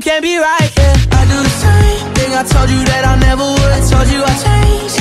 can't be right, yeah. I do the same thing I told you that I never would. I told you I changed